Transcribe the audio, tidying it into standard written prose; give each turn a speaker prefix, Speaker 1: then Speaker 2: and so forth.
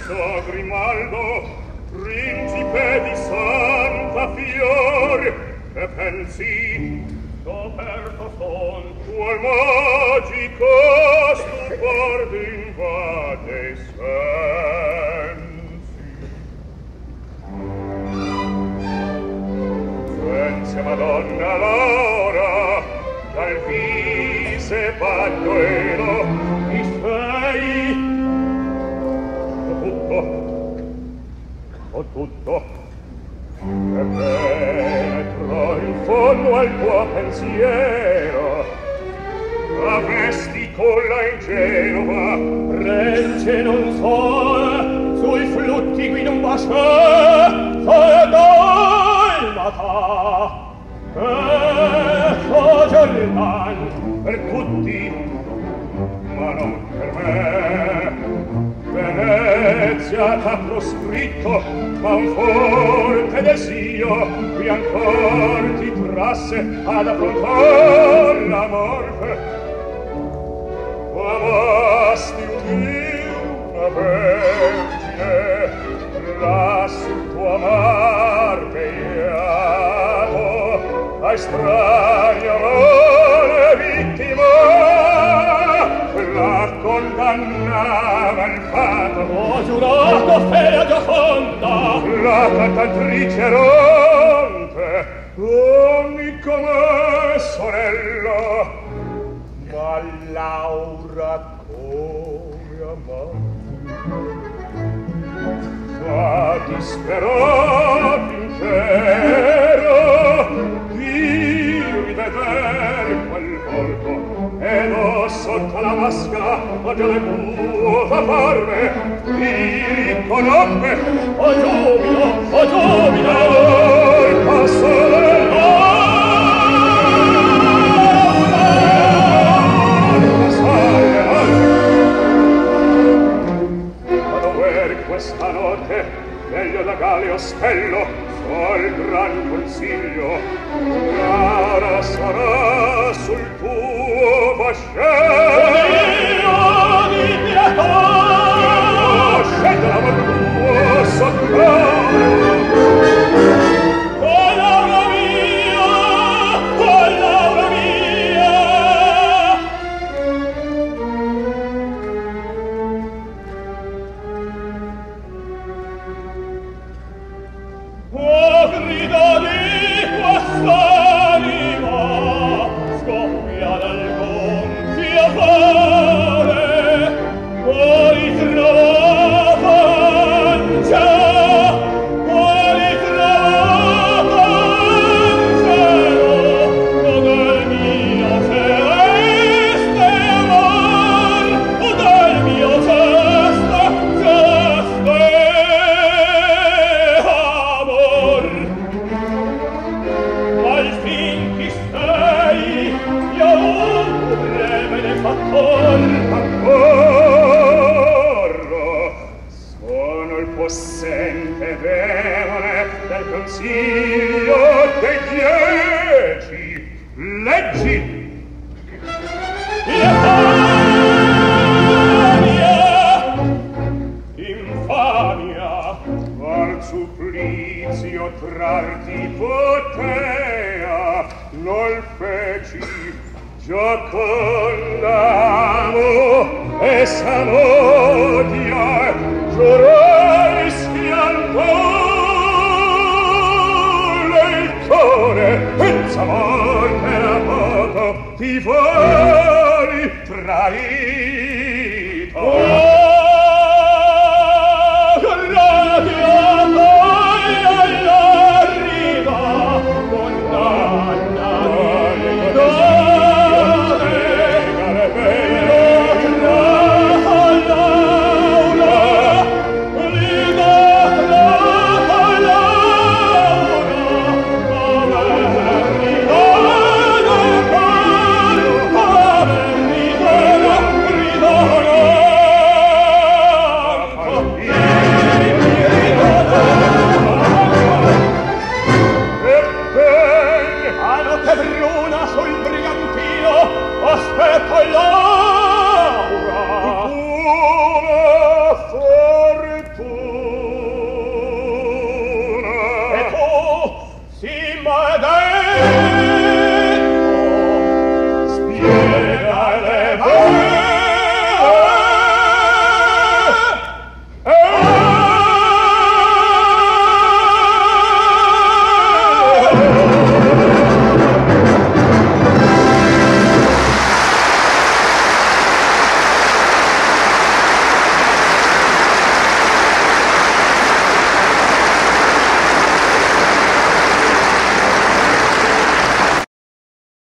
Speaker 1: Enzo Grimaldo, principe di Santafior, che pensi scoperto son qual magico stupor d'invade i sensi. Pensi Madonna l'ora dal vise pagliuelo mi sei tutto e penetro in fondo al tuo pensiero avresti colla in Genova regge non so sui flutti qui non basce e dalmata e so Giordan per tutti ma non per me. Venezia t'ha proscritto, ma un forte desio qui ancor ti trasse ad affrontar la morte. Amasti una vergine, sul tuo amar beato, ai strani amore vittima, la condannava il fato. Ho giurato fede a Gioconda, la cantatrice eronte, ogni come sorella, ma Laura come amante. Fa disperato intero di rivedere quel volto ed ho sotto la maschera ho già le puta farme mi riconobbe o giubilo il passo vado ver questa notte meglio da Galio Spello so il gran consiglio rara sarà sul tuo vascello di pietà scende l'amor tuo soccorro oh Laura mia oh grido di quest'anima scoppia dal gonfio cuore cuori trovata in cielo cuori trovata in cielo o del mio celeste amor o del mio celeste amor al fin chi sei io pure me ne accorro sono il possente demone del consiglio dei 10 leggi infamia al supplizio trarti potea non feci Gioconda amo e s'amodia giurai schiantone il cuore pensa morte a poco ti fuori tradito Yeah.